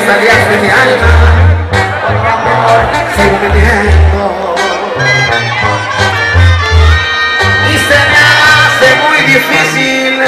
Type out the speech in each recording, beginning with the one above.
salías de mi alma, por amor sigo viviendo. Y se me hace muy difícil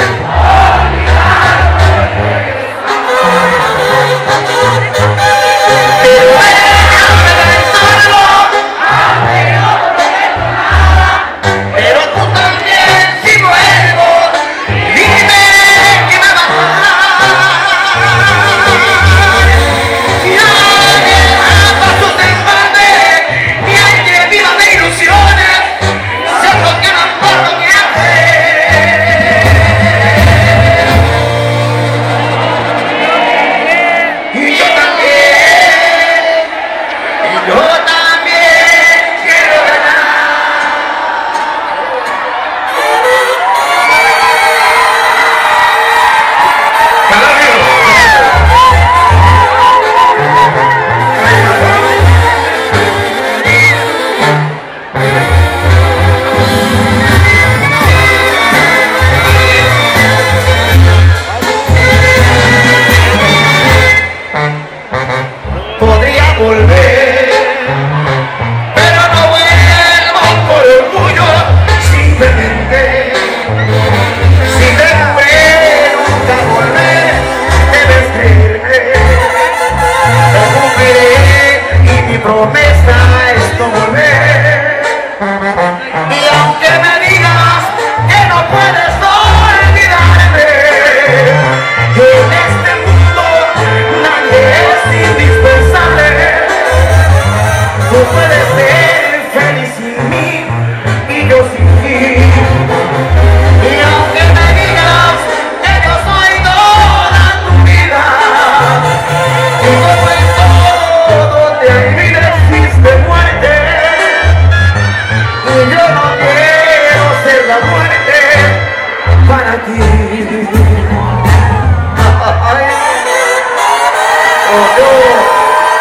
volver, pero no vuelvo por orgullo, simplemente si te fue nunca volver, debes creerme, lo cumpliré y mi promesa es no volver. Y aunque me digas que no puedes olvidarme, en este mundo nadie es indispensable. Tú puedes ser feliz sin mí y yo sin ti. Y aunque me digas que yo soy toda tu vida, y como en todo te olvides existe muerte, y yo no quiero ser la muerte para ti. Oh, no.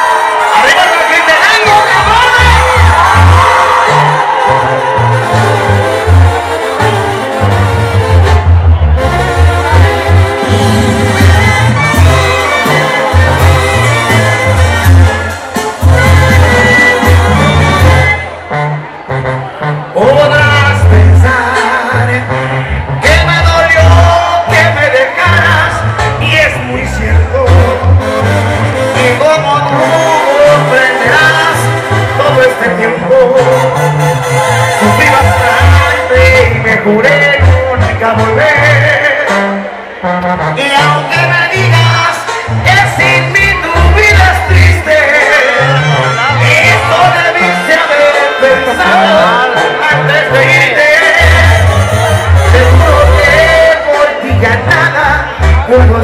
Podrás pensar que me dolió que me dejaras, y es muy cierto, y como tú comprenderás, todo este tiempo sufrí bastante y me juré nunca volver. Y aunque me digas que sin mí tu vida es triste, esto debiste haber pensado antes de irte. Te juro que por ti ya nada puedo